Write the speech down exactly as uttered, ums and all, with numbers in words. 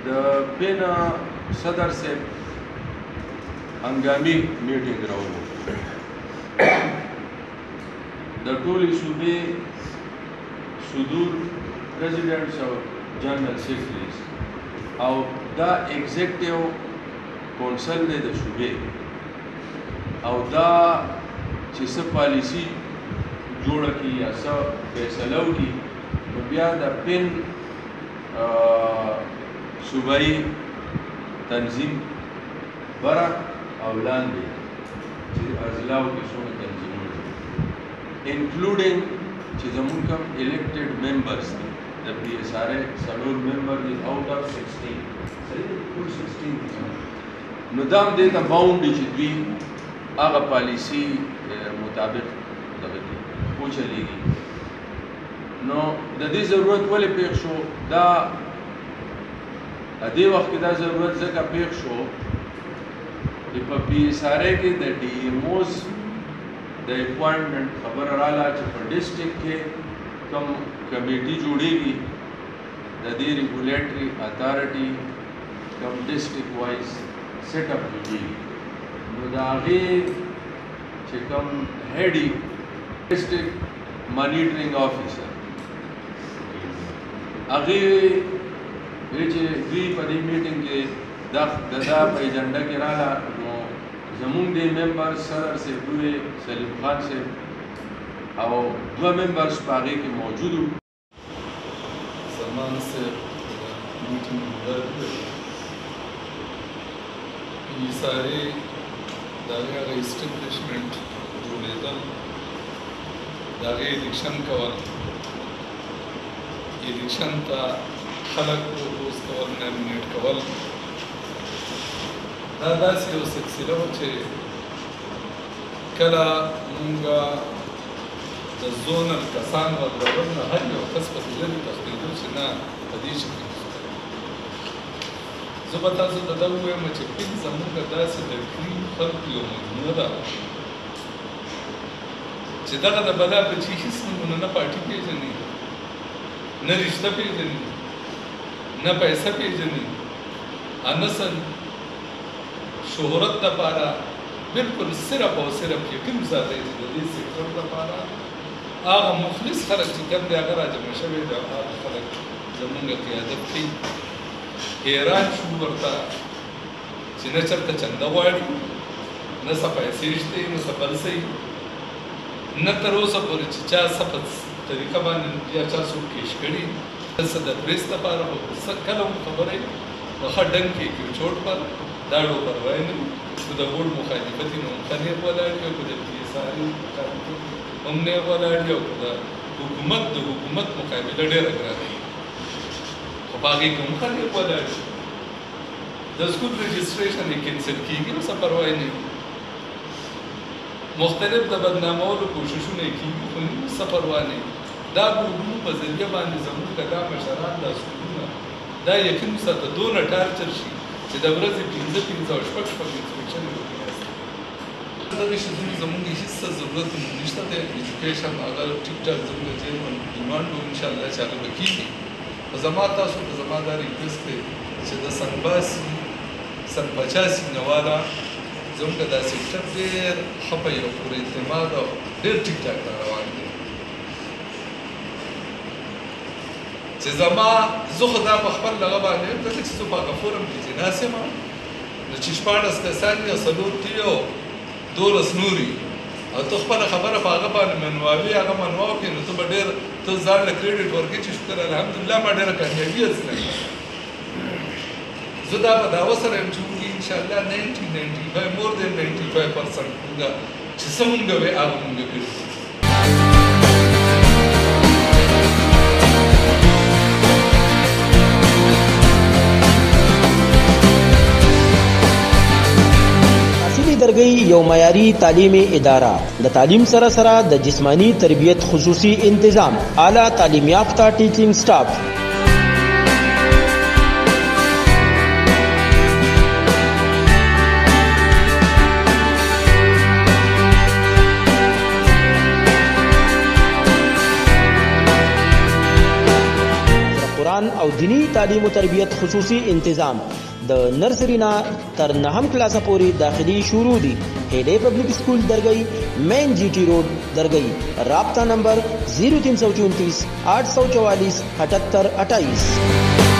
د پین صدر سے هنګامي میټینګ راوړو د ټولې صوبې صدور پریزیډنټس او جنرال سیکرټریز او دا ایگزیکټیو کونسل دی د صوبې او دا چې څه پالیسي جوړه کړي یا څه فیصله وکړي نو بیا د پین صوبایي تنظیم بره او لاندې چې اضلاعو کې څومره تنظیمونه دي انکلوډینګ چې زمونږ کوم الیکټډ ممبرس دي د پی ایس آر اے څلور ممبر دي آؤٹ آف سکسټین صحیح دی ټول سکسټین دي نو دا هم دې ته باونډ دي چې دوی هغه پالیسي مطابق دغه دي وچلېږي نو د دې ضرورت ولې پېښ شو دا دې وخت کې دا ضرورت ځکه پېښ شو چې په پی ایس آر اے کې د ډي ایموز د اپوائنټمنټ خبره رااله چې په ډسټرکټ کې کوم کمیټي جوړېږي د دې ریګولیټري اتھارټي کوم ډسټرکټ وایز سیټ اپ کېږي نو د هغې چې کوم هیډ وي ډسټرکټ مانیټرینګ آفیسر هغې وی چې دوی په دې میټینګ کې د دا په ایجنډا کې رااله نو زمونږ د ممبر صدر صاحب دوی سلیم خان صاحب او دوه ممبرس په هغې کې موجود وو زمان صاحب میټینګ مدار پی ایس آر اے د هغې هغه اسټبلیشمنټ جوړېدل د هغې الیکشن کول الیکشن ته خلک پروپوز کول نامینیټ کول دا داسې یو سلسله وه چې کله مونږ د زونل کسان ورغول نه هر یو کس پسې لرې تښتېدو چې نه په دې شکل زه به تاسو ته دا ووایم چې پین زمونږ داسې د کریم خلکو یو مجموعه ده چې دغه د بلا بچي هېڅ نومونه نه پارټي پېژني نه رشته پېژني نه پیسه پېژني نه څه شهرت دپاره بلکل صرف او صرف یقین ساتئ چې د دې سیکټر دپاره هغه مخلص خلک چې کوم دی هغه راجمع شوی دی هغه خلک زمونږ قیادت کوي حیران شو ورته چې نه چېرته چنده غواړي نه څه پیسې شته نه څه بل څه نه تر اوسه پورې چې چا څه په طریقه باندې یا چا څوک کیش کړي څه د پریس دپاره کله هم خبره وي نو ښه ډنګ کېږي چوټ پر داړو پروا نه وي که د بورډ مخالفت وي نو هم ښه نیغ ولاړ وي او که د پي ایس آر هم نیغ ولاړ وي او که د حکومت د حکومت مقابله ډېره ګرانه وي خو په هغې کې هم ښه نیغ ولاړ وي د سکول رجسټریشن یې کینسل کېږي نو څه پروا نه وي مختلف د بدنامولو کوششونه یې کېږي خو څه پروا نه وي دا بورډونو په ذریعه باندې زموږ که دا مشران دا سکولونه دا یقین وساته دونه ټارچر شي چې د ورځې پنځه پنځه او شپږ شپږ انسپکشن وکړي دغې شیزونو زموږ هېڅ څه ضرورت نشته دی ایجوکیشن هغه ټیک ټاک زموږ چیرمن ډیمانډ و انشاءالله چې هغه به کېږي خو زما تاسو ته زما دا ریکویسټ دی چې د سن باسي سن پچاسي نه والا زموږ دا سیکټر ډېر ښه په یو پورې اعتماد او ډېر ټیک ټاک را روان دی چې زما زه خو دا په خپل دغه باندې یم ځکه چې زه په هغه فورم کې چې ناست یم نو چې شپاړس کسان دي او څلور دي او دولس نور وي او ته خپله خبره په هغه باندې منواوي هغه منوا وکړې نو ته به ډېر ته ځان له کریډټ ورکړې چې شکر الحمدلله ما ډېره کامیابي حاصله کړه زه دا په دعوه سره یم چې موږ انشاءالله ناینټي ناینټي فایو مور دین ناینټي فایو پرسنټ موږ چې څه مونږ وې هغه مونږ کړي درګي یو معیاري تعلیمي اداره د تعلیم سره سره د جسمانی تربیت خصوصي انتظام اعلی تعلیم یافته ټیچینګ سټاف او دینی تعلیم او تربیت خصوصي تنظیم د نرسری نه تر نهم کلاسه پورې داخلي شروع دي. هډې پبلک سکول درگئی مین جی ٹی روड درگئی. رابطہ نمبر زیرو تین سو چونتیس آٹھ سو چوالیس اٹھہتر اٹھائیس.